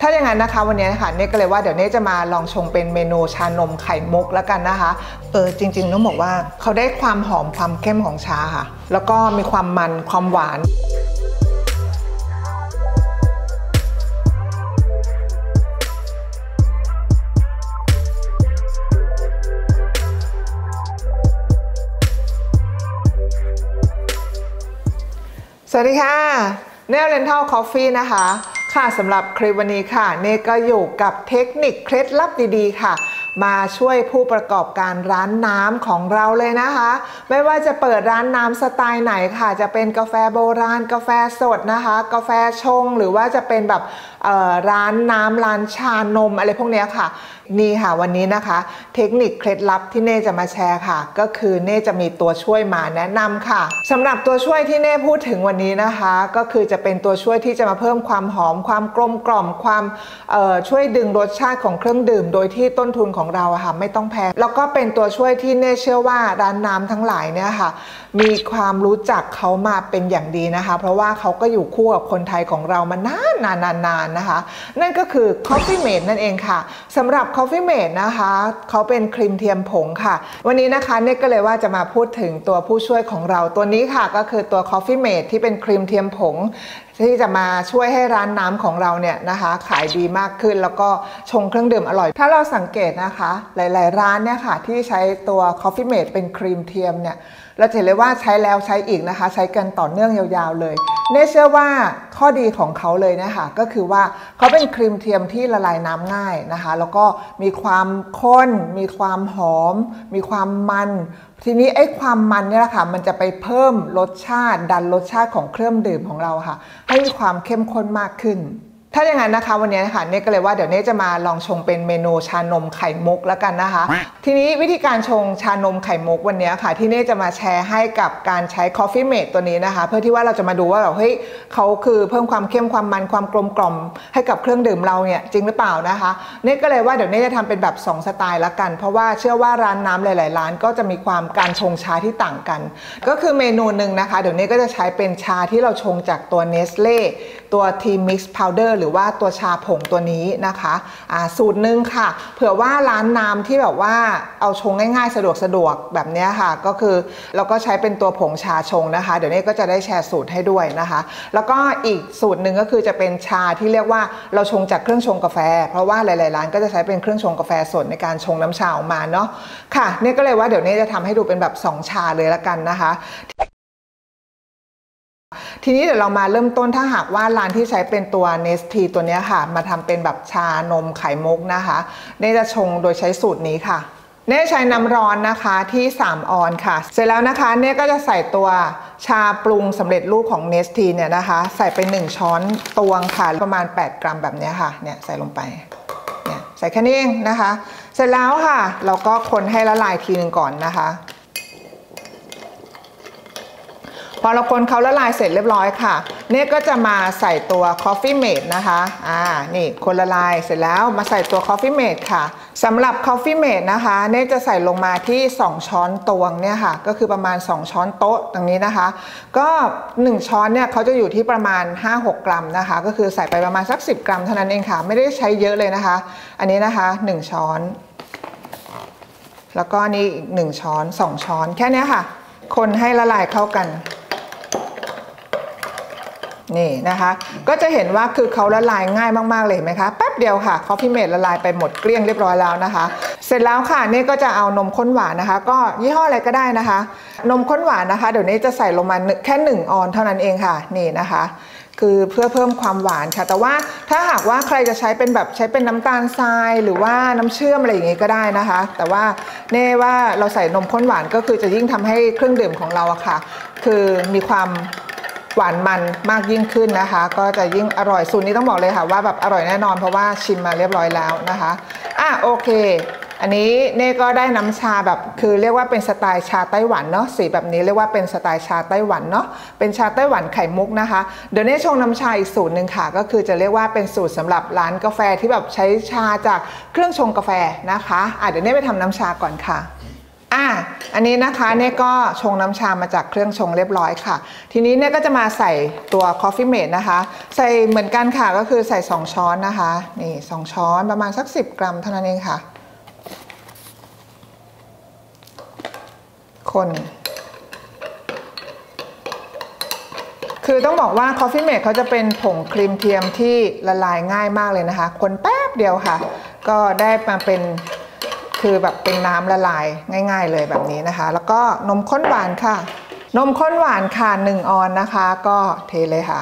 าอย่างนั้นนะคะวันนี้ค่ะเน่ก็เลยว่าเดี๋ยวเน่จะมาลองชงเป็นเมนูชานมไข่มุกแล้วกันนะคะจริงๆต้องบอกว่าเขาได้ความหอมความเข้มของชาค่ะแล้วก็มีความมันความหวานสวัสดีค่ะเน่เรนทัลคอฟฟี่นะคะค่ะสำหรับคลิปวันนี้ค่ะเน่ก็อยู่กับเทคนิคเคล็ดลับดีๆค่ะมาช่วยผู้ประกอบการร้านน้ำของเราเลยนะคะไม่ว่าจะเปิดร้านน้ำสไตล์ไหนค่ะจะเป็นกาแฟโบราณกาแฟสดนะคะกาแฟชงหรือว่าจะเป็นแบบร้านน้ำร้านชานมอะไรพวกนี้ค่ะนี่ค่ะวันนี้นะคะเทคนิคเคล็ดลับที่เน่จะมาแชร์ค่ะก็คือเน่จะมีตัวช่วยมาแนะนำค่ะสำหรับตัวช่วยที่เน่พูดถึงวันนี้นะคะก็คือจะเป็นตัวช่วยที่จะมาเพิ่มความหอมความกลมกล่อมความช่วยดึงรสชาติของเครื่องดื่มโดยที่ต้นทุนของเราค่ะไม่ต้องแพงแล้วก็เป็นตัวช่วยที่เน่เชื่อว่าร้านน้ำทั้งหลายเนี่ยค่ะมีความรู้จักเขามาเป็นอย่างดีนะคะเพราะว่าเขาก็อยู่คู่กับคนไทยของเรามานานนะคะนั่นก็คือ Coffee Mate นั่นเองค่ะสำหรับ Coffee Mate นะคะเขาเป็นครีมเทียมผงค่ะวันนี้นะคะเน่ก็เลยว่าจะมาพูดถึงตัวผู้ช่วยของเราตัวนี้ค่ะก็คือตัว Coffee Mate ที่เป็นครีมเทียมผงที่จะมาช่วยให้ร้านน้ำของเราเนี่ยนะคะขายดีมากขึ้นแล้วก็ชงเครื่องดื่มอร่อยถ้าเราสังเกตนะคะหลายๆร้านเนี่ยค่ะที่ใช้ตัว Coffee Mate เป็นครีมเทียมเนี่ยเราเห็นเลยว่าใช้แล้วใช้อีกนะคะใช้กันต่อเนื่องยาวๆเลยเน่เชื่อว่าข้อดีของเขาเลยนะคะก็คือว่าเขาเป็นครีมเทียมที่ละลายน้ำง่ายนะคะแล้วก็มีความข้นมีความหอมมีความมันทีนี้ไอ้ความมันเนี่ยแหละค่ะมันจะไปเพิ่มรสชาติดันรสชาติของเครื่องดื่มของเราค่ะให้มีความเข้มข้นมากขึ้นถ้าอย่างนั้นนะคะวันนี้นะคะเน่ก็เลยว่าเดี๋ยวเน่จะมาลองชงเป็นเมนูชานมไข่มุกแล้วกันนะคะทีนี้วิธีการชงชานมไข่มุกวันนี้ค่ะที่เน่จะมาแชร์ให้กับการใช้ Coffee Mate ตัวนี้นะคะเพื่อที่ว่าเราจะมาดูว่าแบบเฮ้ยเขาคือเพิ่มความเข้มความมันความกลมกล่อมให้กับเครื่องดื่มเราเนี่ยจริงหรือเปล่านะคะเน่ก็เลยว่าเดี๋ยวเน่จะทำเป็นแบบ2สไตล์ละกันเพราะว่าเชื่อว่าร้านน้ำหลายๆร้านก็จะมีความการชงชาที่ต่างกันก็คือเมนูหนึ่งนะคะเดี๋ยวเน่ก็จะใช้เป็นชาที่เราชงจากตัว Nestle ตัว Tea Mix Powder หรือว่าตัวชาผงตัวนี้นะคะสูตรหนึ่งค่ะเผื่อว่าร้านน้ำที่แบบว่าเอาชงง่ายๆสะดวกแบบนี้ค่ะก็คือเราก็ใช้เป็นตัวผงชาชงนะคะเดี๋ยวนี้ก็จะได้แชร์สูตรให้ด้วยนะคะแล้วก็อีกสูตรหนึ่งก็คือจะเป็นชาที่เรียกว่าเราชงจากเครื่องชงกาแฟเพราะว่าหลายๆร้านก็จะใช้เป็นเครื่องชงกาแฟสดในการชงน้ำชาออกมาเนาะค่ะนี่ก็เลยว่าเดี๋ยวนี้จะทำให้ดูเป็นแบบ2ชาเลยละกันนะคะทีนี้เดี๋ยวเรามาเริ่มต้นถ้าหากว่าร้านที่ใช้เป็นตัว Nestle ตัวนี้ค่ะมาทำเป็นแบบชานมไข่มุกนะคะเน่จะชงโดยใช้สูตรนี้ค่ะเน่ใช้น้ำร้อนนะคะที่3ออนค่ะเสร็จแล้วนะคะเน่ก็จะใส่ตัวชาปรุงสำเร็จรูปของ Nestle เนี่ยนะคะใส่ไป1ช้อนตวงค่ะประมาณ8กรัมแบบนี้ค่ะเนี่ยใส่ลงไปเนี่ยใส่แค่นี้เองนะคะเสร็จแล้วค่ะเราก็คนให้ละลายทีนึงก่อนนะคะพอเราคนเขาละลายเสร็จเรียบร้อยค่ะเนี่ยก็จะมาใส่ตัว Coffee Mate นะคะนี่คนละลายเสร็จแล้วมาใส่ตัว Coffee Mate ค่ะสำหรับ Coffee Mate นะคะเนี่ยจะใส่ลงมาที่2ช้อนตวงเนี่ยค่ะก็คือประมาณ2ช้อนโต๊ะตรงนี้นะคะก็1ช้อนเนี่ยเขาจะอยู่ที่ประมาณ 5-6 กรัมนะคะก็คือใส่ไปประมาณสัก10 กรัมเท่านั้นเองค่ะไม่ได้ใช้เยอะเลยนะคะอันนี้นะคะ1ช้อนแล้วก็นี่อีก1ช้อน2ช้อนแค่นี้ค่ะคนให้ละลายเข้ากันนี่นะคะก็จะเห็นว่าคือเขาละลายง่ายมากๆเลยเห็นไหมคะแป๊บเดียวค่ะ Coffee Mate ละลายไปหมดเกลี้ยงเรียบร้อยแล้วนะคะเสร็จแล้วค่ะนี่ก็จะเอานมข้นหวานนะคะก็ยี่ห้ออะไรก็ได้นะคะนมข้นหวานนะคะเดี๋ยวนี้จะใส่ลงมาแค่1ออนเท่านั้นเองค่ะนี่นะคะคือเพื่อเพิ่มความหวานค่ะแต่ว่าถ้าหากว่าใครจะใช้เป็นแบบใช้เป็นน้ำตาลทรายหรือว่าน้ำเชื่อมอะไรอย่างงี้ก็ได้นะคะแต่ว่าเน่ว่าเราใส่นมข้นหวานก็คือจะยิ่งทำให้เครื่องดื่มของเราอะค่ะคือมีความหวานมันมากยิ่งขึ้นนะคะก็จะยิ่งอร่อยสูตรนี้ต้องบอกเลยค่ะว่าแบบอร่อยแน่นอนเพราะว่าชิมมาเรียบร้อยแล้วนะคะโอเคอันนี้เน่ก็ได้น้ำชาแบบคือเรียกว่าเป็นสไตล์ชาไต้หวันเนาะสีแบบนี้เรียกว่าเป็นสไตล์ชาไต้หวันเนาะเป็นชาไต้หวันไข่มุกนะคะเดี๋ยวเน่ชงน้ำชาอีกสูตรหนึ่งค่ะก็คือจะเรียกว่าเป็นสูตรสำหรับร้านกาแฟที่แบบใช้ชาจากเครื่องชงกาแฟนะคะเดี๋ยวเน่ไปทำน้ำชาก่อนค่ะอันนี้นะคะเนี่ยก็ชงน้ำชามาจากเครื่องชงเรียบร้อยค่ะทีนี้เนี่ยก็จะมาใส่ตัว Coffee Mate นะคะใส่เหมือนกันค่ะก็คือใส่2ช้อนนะคะนี่2ช้อนประมาณสัก10 กรัมเท่านั้นเองค่ะคนคือต้องบอกว่า Coffee Mate เขาจะเป็นผงครีมเทียมที่ละลายง่ายมากเลยนะคะคนแป๊บเดียวค่ะก็ได้มาเป็นคือแบบเป็นน้ำละลายง่ายๆเลยแบบนี้นะคะแล้วก็นมข้นหวานค่ะนมข้นหวานค่ะ1 ออนซ์นะคะก็เทเลยค่ะ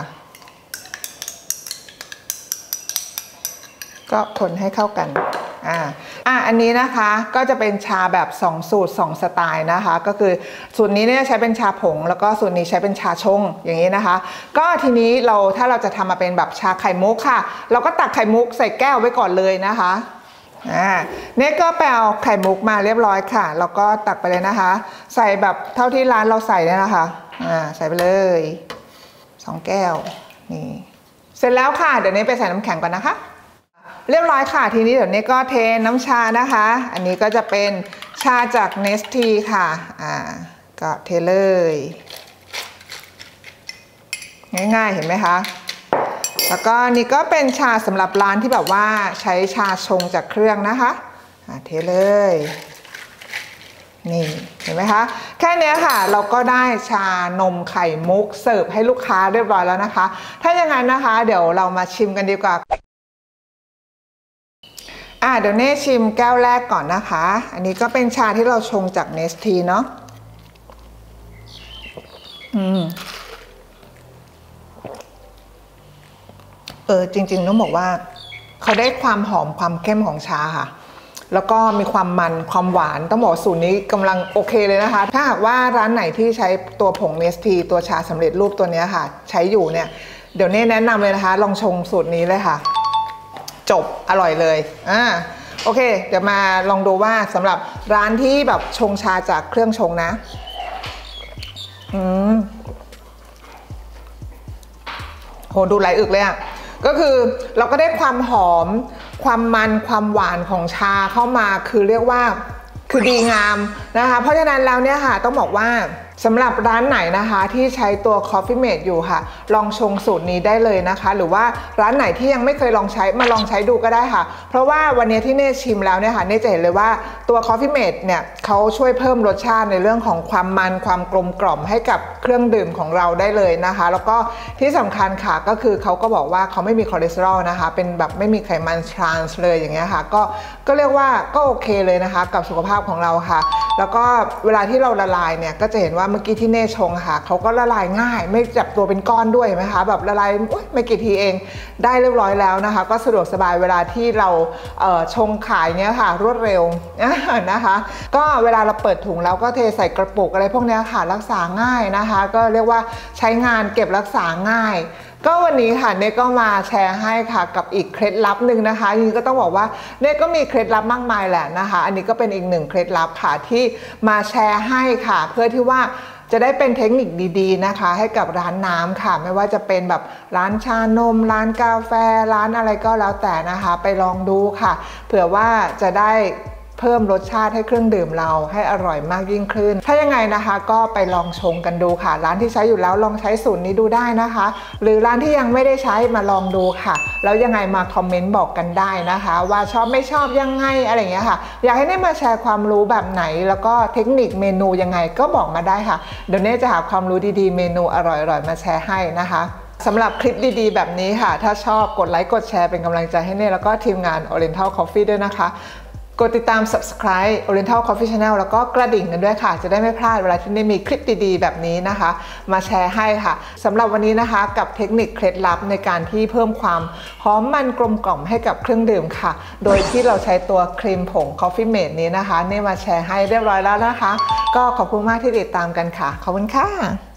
ก็คนให้เข้ากันอันนี้นะคะก็จะเป็นชาแบบ2 สูตร2 สไตล์นะคะก็คือสูตรนี้เนี่ยใช้เป็นชาผงแล้วก็สูตรนี้ใช้เป็นชาชงอย่างนี้นะคะก็ทีนี้ถ้าเราจะทำมาเป็นแบบชาไข่มุกค่ะเราก็ตักไข่มุกใส่แก้วไว้ก่อนเลยนะคะเนี่ยก็ไปเอาไข่มุกมาเรียบร้อยค่ะแล้วก็ตักไปเลยนะคะใส่แบบเท่าที่ร้านเราใส่เนี่ยนะคะใส่ไปเลย2 แก้วนี่เสร็จแล้วค่ะเดี๋ยวนี้ไปใส่น้ำแข็งก่อนนะคะเรียบร้อยค่ะทีนี้เดี๋ยวนี้ก็เทน้ำชานะคะอันนี้ก็จะเป็นชาจากเนสทีค่ะก็เทเลยง่ายๆเห็นไหมคะแล้วก็นี่ก็เป็นชาสำหรับร้านที่แบบว่าใช้ชาชงจากเครื่องนะคะเทเลยนี่เห็นไหมคะแค่นี้ค่ะเราก็ได้ชานมไข่มุกเสิร์ฟให้ลูกค้าเรียบร้อยแล้วนะคะถ้าอย่างนั้นนะคะเดี๋ยวเรามาชิมกันดีกว่าเดี๋ยวเน่ชิมแก้วแรกก่อนนะคะอันนี้ก็เป็นชาที่เราชงจากเนสทีเนาะจริงๆต้องบอกว่าเขาได้ความหอมความเข้มของชาค่ะแล้วก็มีความมันความหวานต้องบอกสูตรนี้กำลังโอเคเลยนะคะถ้าหากว่าร้านไหนที่ใช้ตัวผงเนสทีตัวชาสำเร็จรูปตัวนี้ค่ะใช้อยู่เนี่ยเดี๋ยวเน่แนะนำเลยนะคะลองชงสูตรนี้เลยค่ะจบอร่อยเลยโอเคเดี๋ยวมาลองดูว่าสำหรับร้านที่แบบชงชาจากเครื่องชงนะโหดูไหลอึกเลยก็คือเราก็ได้ความหอมความมันความหวานของชาเข้ามาคือเรียกว่าคือดีงามนะคะเพราะฉะนั้นแล้วเนี่ยค่ะต้องบอกว่าสำหรับร้านไหนนะคะที่ใช้ตัว Coffee Mate อยู่ค่ะลองชงสูตรนี้ได้เลยนะคะหรือว่าร้านไหนที่ยังไม่เคยลองใช้มาลองใช้ดูก็ได้ค่ะเพราะว่าวันนี้ที่เน่ชิมแล้วเนี่ยค่ะเน่จะเห็นเลยว่าตัว Coffee Mate เนี่ยเขาช่วยเพิ่มรสชาติในเรื่องของความมันความกลมกล่อมให้กับเครื่องดื่มของเราได้เลยนะคะแล้วก็ที่สำคัญค่ะก็คือเขาก็บอกว่าเขาไม่มีคอเลสเตอรอลนะคะเป็นแบบไม่มีไขมันทรานส์เลยอย่างเงี้ยค่ะก็เรียกว่าก็โอเคเลยนะคะกับสุขภาพของเราค่ะแล้วก็เวลาที่เราละลายเนี่ยก็จะเห็นว่าเมื่อกี้ที่เน่ชงค่ะเขาก็ละลายง่ายไม่จับตัวเป็นก้อนด้วยไหมคะแบบละลายไม่กี่ทีเองได้เรียบร้อยแล้วนะคะก็สะดวกสบายเวลาที่เราชงขายเนี้ยค่ะรวดเร็วนะคะก็เวลาเราเปิดถุงแล้วก็เทใส่กระปุกอะไรพวกนี้ค่ะรักษาง่ายนะคะก็เรียกว่าใช้งานเก็บรักษาง่ายก็วันนี้ค่ะเน่ก็มาแชร์ให้ค่ะกับอีกเคล็ดลับหนึ่งนะคะจริงๆก็ต้องบอกว่าเน่ก็มีเคล็ดลับมากมายแหละนะคะอันนี้ก็เป็นอีก1 เคล็ดลับค่ะที่มาแชร์ให้ค่ะเพื่อที่ว่าจะได้เป็นเทคนิคดีๆนะคะให้กับร้านน้ำค่ะไม่ว่าจะเป็นแบบร้านชานมร้านกาแฟร้านอะไรก็แล้วแต่นะคะไปลองดูค่ะเผื่อว่าจะได้เพิ่มรสชาติให้เครื่องดื่มเราให้อร่อยมากยิ่งขึ้นถ้ายังไงนะคะก็ไปลองชงกันดูค่ะร้านที่ใช้อยู่แล้วลองใช้สูตรนี้ดูได้นะคะหรือร้านที่ยังไม่ได้ใช้มาลองดูค่ะแล้วยังไงมาคอมเมนต์บอกกันได้นะคะว่าชอบไม่ชอบยังไงอะไรอย่างเงี้ยค่ะอยากให้ได้มาแชร์ความรู้แบบไหนแล้วก็เทคนิคเมนูยังไงก็บอกมาได้ค่ะเดี๋ยวเน่จะหาความรู้ดีๆเมนูอร่อยๆมาแชร์ให้นะคะสำหรับคลิปดีๆแบบนี้ค่ะถ้าชอบกดไลค์กดแชร์เป็นกำลังใจให้เน่แล้วก็ทีมงาน Oriental Coffee ด้วยนะคะกดติดตาม Subscribe Oriental Coffee Channel แล้วก็กระดิ่งกันด้วยค่ะจะได้ไม่พลาดเวลาที่ได้มีคลิปดีๆแบบนี้นะคะมาแชร์ให้ค่ะสำหรับวันนี้นะคะกับเทคนิคเคล็ดลับในการที่เพิ่มความหอมมันกลมกล่อมให้กับเครื่องดื่มค่ะโดยที่เราใช้ตัวครีมผง Coffee Mate นี้นะคะนี่มาแชร์ให้เรียบร้อยแล้วนะคะก็ขอบคุณมากที่ติดตามกันค่ะขอบคุณค่ะ